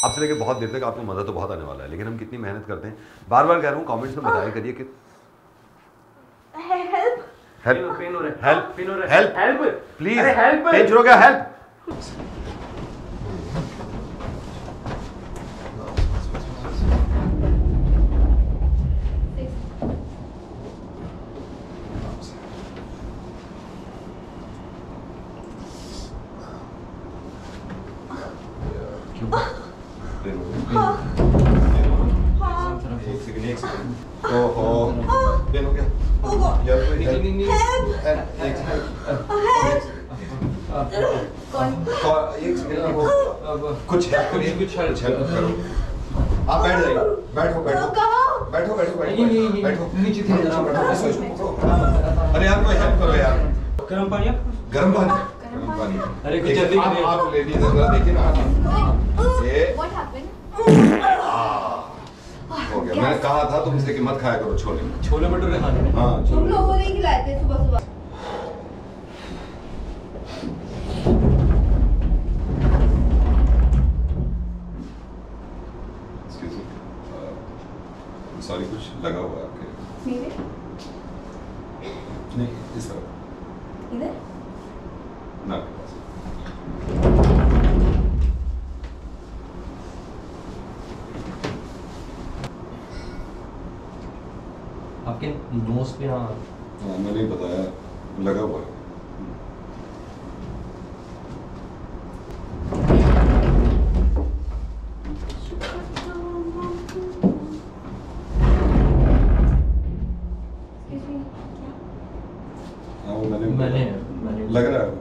अब से लेकर बहुत देर तक आपको मज़ा तो बहुत आने वाला है, लेकिन हम कितनी मेहनत करते हैं बार बार कह रहा हूँ, कमेंट्स में बताया करिए कि हेल्प हेल्प पेन हो रहा है, हेल्प पेन हो रहा है, हेल्प प्लीज, हेल्प पेन शुरू हो गया, हेल्प। कुछ हेल्प करो। आप बैठ जाइए, बैठो बैठो बैठो बैठो नीचे अरे यार कोई हेल्प करो यार। गर्म पानी, गर्म पानी। अरे कुछ जल्दी आप लेडीज जरा देखिए ना, ये हो गया। मैंने कहा था तुमसे कि मत खाया करो छोले भटूरे खाने। हाँ तुम लोगों ने खिलाए थे सुबह सुबह। सॉरी, कुछ लगा हुआ है आपके? मेरे नहीं, इस तरफ इधर नाक के पास। आपके नोज पे। हाँ मैंने बताया लगा हुआ है। मैंने लग रहा है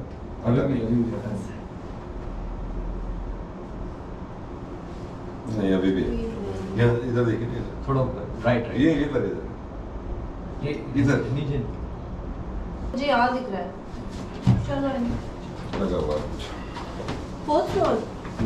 नहीं, अभी भी यहाँ इधर देखिए, थोड़ा राइट ये इधर नीचे मुझे याद दिख रहा है। चलो लगा हुआ है कुछ। Fourth floor.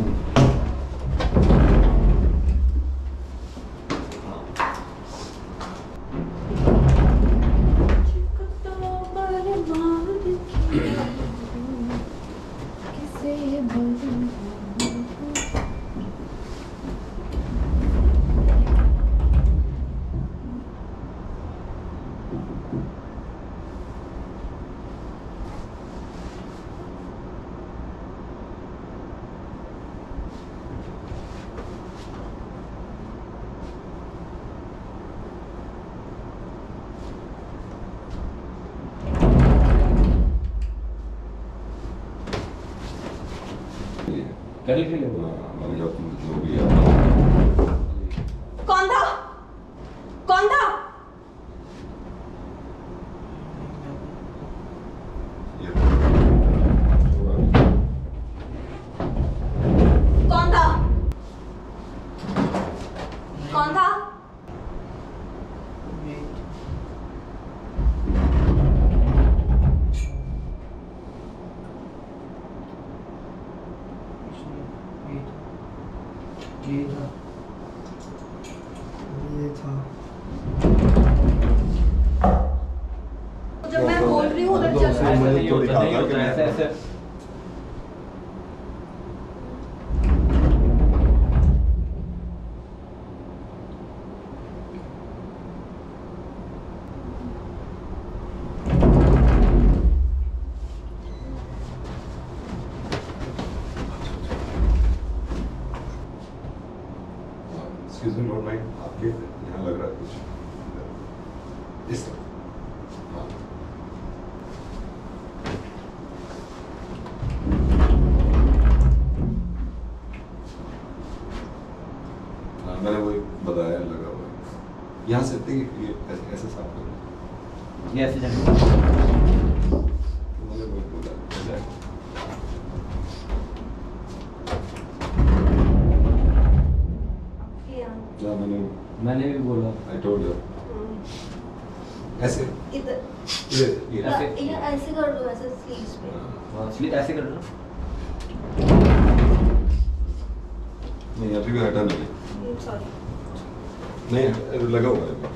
कल के लिए मैंने जो भी है। कौन था? कौन था? कौन था? कौन था? ये था। जब मैं बोल रही हूँ उधर चल रहा है। नहीं होता ऐसे ऐसे। Excuse me, don't mind, आपके यहाँ लग रहा है कुछ इस तरफ। हाँ। मैंने वही बताया लगा हुआ है। यहाँ से ये ऐसे साफ करो। ये ऐसे जाने। मैंने वही बोला मैंने भी बोला। I told you. ऐसे इधर ये ऐसे कर दो, ऐसे स्लीव्स पे। हाँ ऐसे कर दो। नहीं, अभी भी हटा नहीं। सॉरी। नहीं, लगा हुआ है।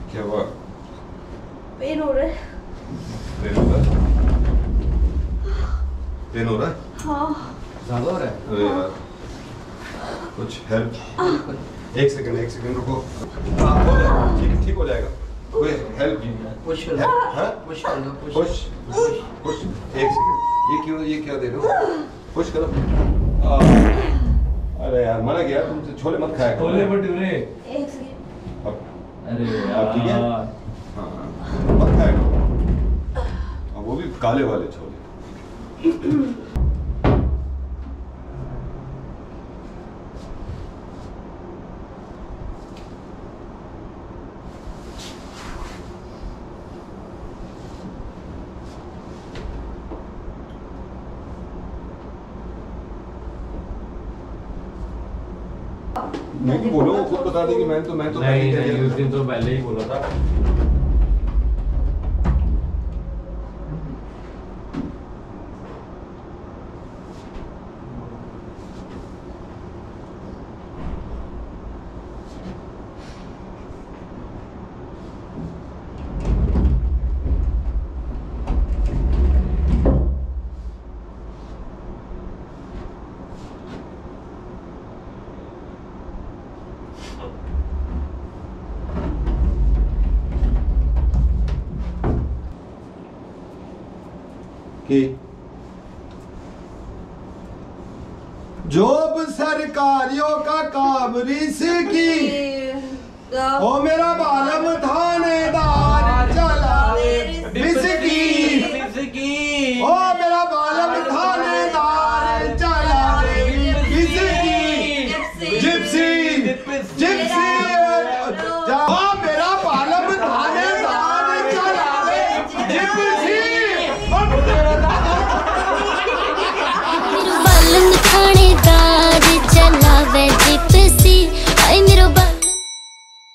क्या हुआ? पेन हो रहा है। पेन हो रहा है? पेन हो रहा है? हाँ। ज़्यादा हो रहा है? अरे यार, कुछ हेल्प। एक सेकंड रुको। हाँ, हो जाएगा, ठीक हो जाएगा। कोई हेल्प? पुश हाँ? पुश कर दो, पुश। एक सेकंड। ये क्या दे रहे हो? पुश करो। अरे यार, मना किया तुमसे, छोले मत खाया करो। छोले भटूरे। एक सेकंड। अब अरे अब ठीक है? यार। हाँ, मत खाया करो। और वो भी काले वाले छोले। नहीं बोलो, वो खुद बता देगी। मैं तो नहीं, उस दिन तो पहले ही बोला था। कि जॉब सरकारियों का काम रिस्की, ओ मेरा बालम थानेदार चला विस्की, ओ